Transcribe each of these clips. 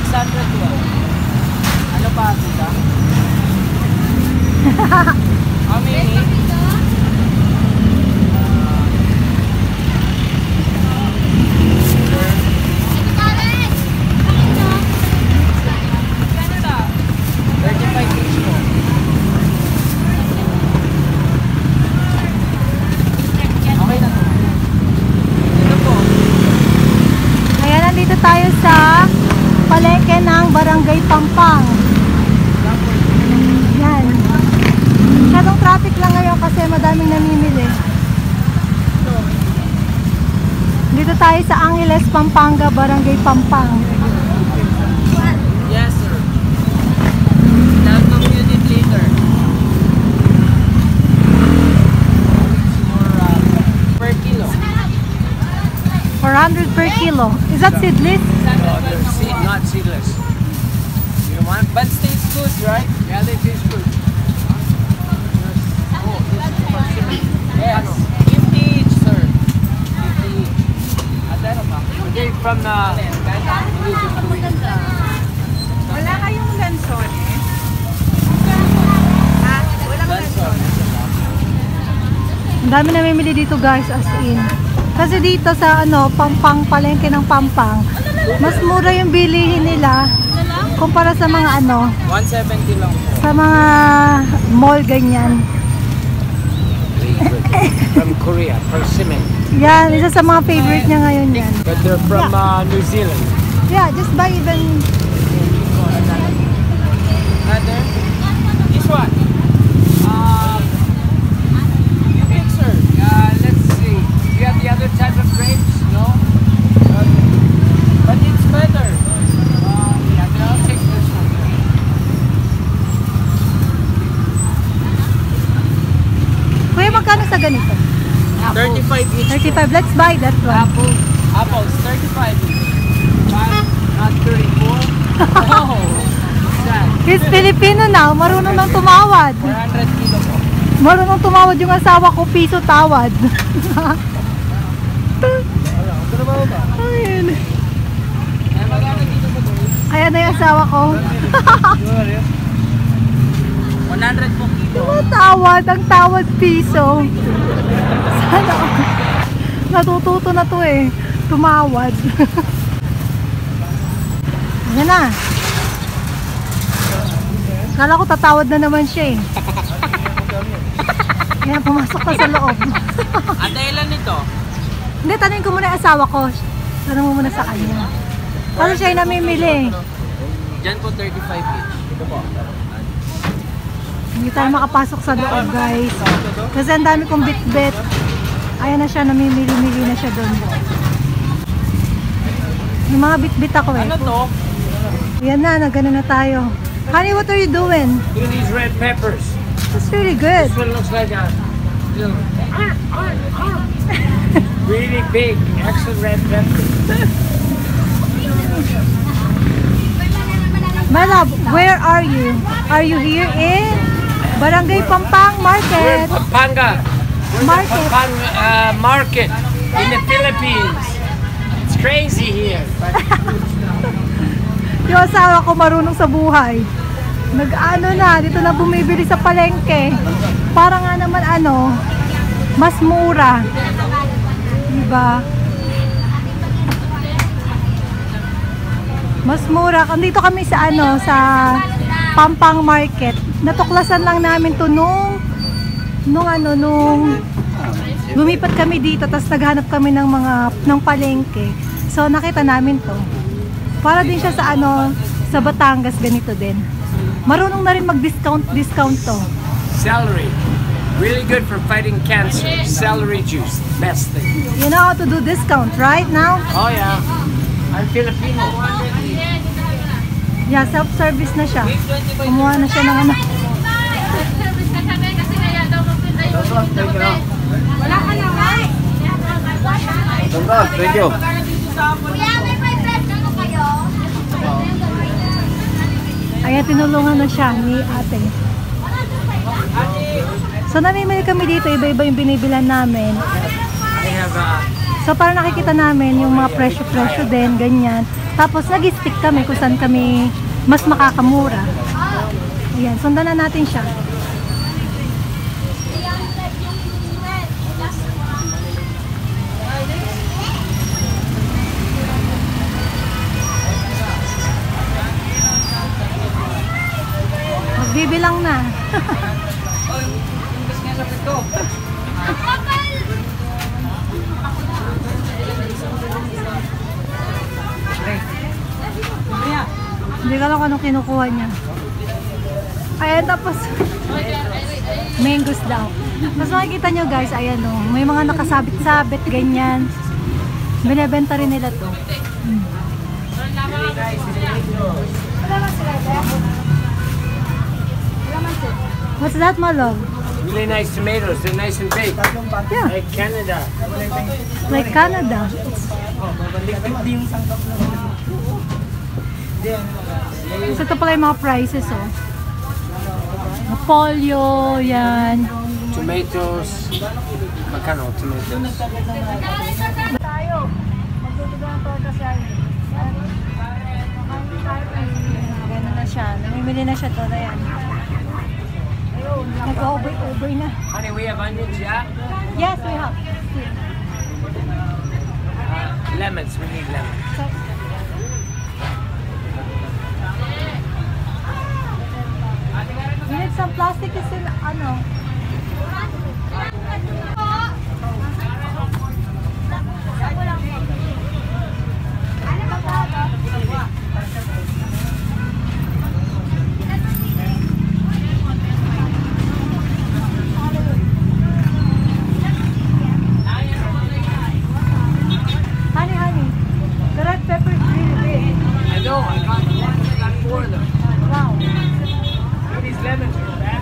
600 to. Ano pa sila? How many? Tayo sa palengke ng Barangay Pampang. Yan. Masyadong traffic lang ngayon kasi madaming namimili. Dito tayo sa Angeles, Pampanga, Barangay Pampang. Yes, sir. Not commuted later. Per kilo. 400 per kilo. Is that seedless? No, they're not seedless. You don't want, but tastes good, right? Yeah, they taste good. Oh, this is for shipping. Yes. 50 each, sir. 50 each. Okay, from the... Wala kayong lanson eh? Ha? Walang lanson. Ang dami namimili dito guys, as in. Kasi dito sa Pampang, palengke ng Pampang, mas mura yung bilihin nila kumpara sa mga 170 lang po. sa mga mall ganyan. From Korea, persimmon. Yan, isa sa mga favorite niya ngayon yan. But they're from New Zealand. Yeah, just buy even. Another? This one. You pick, sir. Let's see. Do you have the other type of grapes? No? But it's better. Yeah, then I'll take this one. Kuya, magkano sa ganito? 35 each. 35. Let's buy that one. Apples, 35 each. 5, not 34. Oh, sad. He's Filipino now, marunong nang tumawad. 400 kilo po. Marunong tumawad yung asawa ko, piso tawad. Ayun. Ayan na yung asawa ko. 100 po kilo. Tawad, ang tawad piso. Sana natututo na to eh. Tumawad. Ayan na. Kala ko tatawad na naman siya eh. Ayan, pumasok pa sa loob. Ang dahilan nito? Hindi, tanongin ko muna yung asawa ko. Tanong mo muna sa kanya. Kasi siya yung namimili. Diyan po 35 each. Ito po. Hindi tayo makapasok sa loob guys. Kasi ang dami kong bit-bit. Ayan na siya, namimili-mili na siya doon. Yung mga bit-bit ako eh. Ano to? Ayan na, nagano na tayo. Honey, what are you doing? Look at these red peppers. It's really good. This one looks like a little really big, extra red pepper. My love, where are you? Are you here in Barangay Pampang Market? Pampanga. Market. Pampanga market in the Philippines. It's crazy here. But Yung asawa ko marunong sa buhay. Nag-ano na, dito na bumibili sa palengke. Para nga naman mas mura. Diba? Mas mura. Dito kami sa sa Pampang Market. Natuklasan lang namin to nung lumipat kami dito, tapos naghanap kami ng palengke. So nakita namin to. Para din siya sa sa Batangas, ganito din. Marunong na rin mag-discount to. celery, really good for fighting cancer. Celery juice, best thing. You know how to do discount, right now? Oh yeah, I'm Filipino. Yeah, self-service na siya. Kumuha na siya ng Wala ka lang, right? Thank you. Kuya, may fried rice ano kayo? Ayan, tinulungan na siya ni ate. So namimili kami dito, iba-iba yung binibilan namin. I have So para nakikita namin yung mga presyo-presyo din, ganyan. Tapos nag-stick kami kung saan kami mas makakamura. Ayan, sundan na natin siya. Magbibilang na. Hindi ka lang kung anong kinukuha niya. Ayan, tapos mangoes daw. Mas makikita nyo guys, ayan o. May mga nakasabit-sabit, ganyan. Binibenta rin nila to. What's that, my love? Really nice tomatoes. They're nice and big. Yeah, Like Canada. like Canada. So ito pala yung mga prices oh. Polio, yan. Tomatoes. Magkano tomatoes? Tayo. Magtutugan to kasi ganun na siya. Namimili na siya to na yan. Ayun, nag-ubay na. Honey, we have onions, yeah? Yes, we have. Lemons. We need lemons. So, we need some plastic kasi ano. Honey, the red pepper is really big. I know. I got four of them. Wow. These lemons are bad.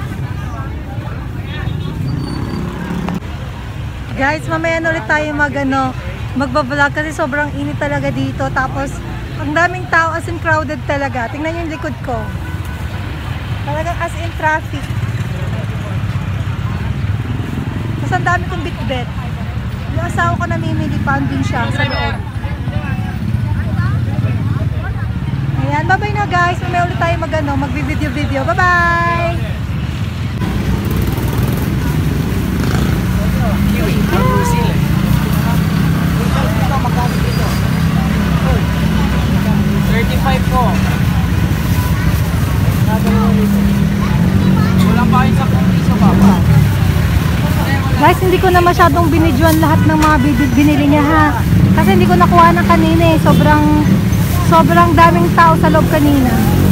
Guys, mamaya na ulit tayo magbablog kasi sobrang init talaga dito. Tapos, ang daming tao as in crowded talaga. Tingnan nyo yung likod ko. Talagang as in traffic. Tapos ang dami kong bitbit. Yung asawa ko namimili pa din siya sa loob. Ayan, bye-bye na guys. Mamaya ulit tayo mag-video. Bye-bye! Kiwi from New Zealand. 35 po. Wala pa kayo sa piso papa. Guys, hindi ko na masyadong binidyoan lahat ng mga binili niya ha. Kasi hindi ko nakuha ng kanina eh. Sobrang daming tao sa loob kanina.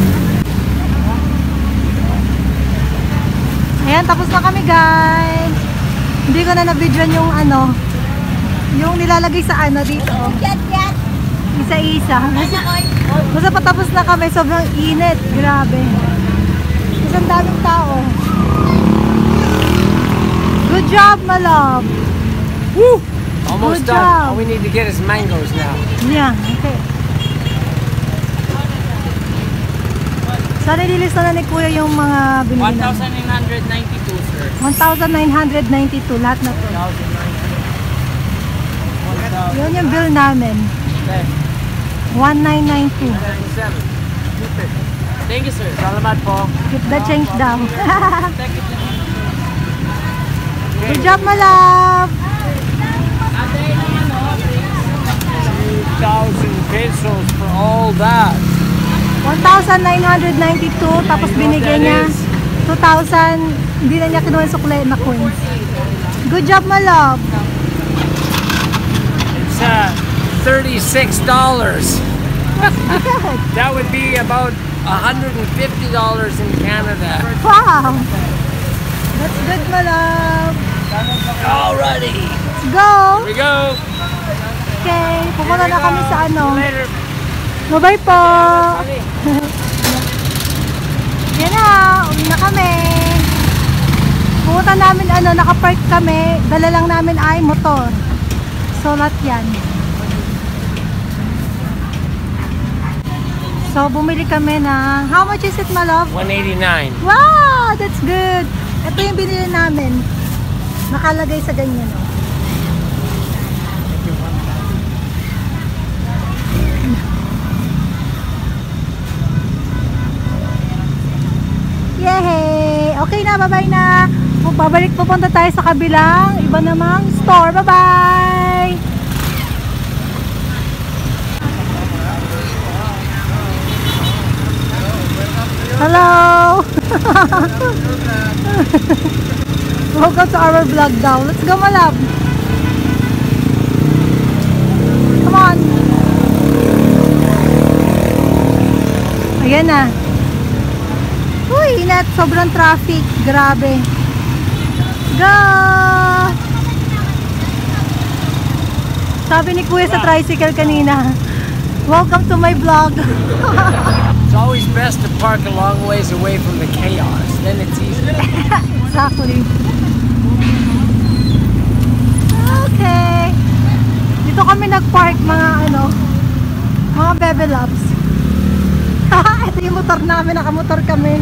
Ayan, tapos na kami guys. Hindi ko na na-videoan yung nilalagay sa dito. Isa-isa. Basta patapos na kami, sobrang init. Grabe. Isang daming tao. Good job, my love. Woo! Almost Good done. job. All we need to get is mangoes now. Yeah, okay. So, nililista na ni Kuya yung mga binili na. 1,992, sir. 1,992, lahat na to. 1,000. Yun yung bill namin. 1992. 1,992. Thank you, sir. Salamat po. Keep the change down. Good job, my love. 2,000 pesos for all that. 1,992, tapos binigay niya 2,000, hindi na niya kinuha yung sukle na coins. Good job, my love. It's $36. That would be about $150 in Canada. Wow. That's good, my love. Alrighty. Let's go. Here we go. Okay, pupunta na kami sa Later. Bye-bye po. Yan na, uwi na kami. Pupunta namin, nakapark kami. Dala lang namin ay motor. So, lahat yan. So, bumili kami na, how much is it, my love? $189. Wow, that's good. Ito yung binili namin. Nakalagay sa ganyan. Yay! Okay na, bye-bye na. Pupunta tayo sa kabilang iba namang store. Bye-bye! Hello! Welcome to our vlog daw. Let's go, my love. Come on. Ayan na. Uy, inat. Sobrang traffic. Grabe. Go! Sabi ni Kuya sa tricycle kanina, welcome to my vlog. It's always best to park a long ways away from the chaos. Then it's easy. Exactly. Okay. Dito kami nag-park mga mga bebe loves. Ito yung motor namin, nakamotor kami.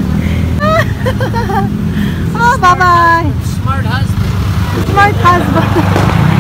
Oh, bye-bye. Smart husband. Smart husband.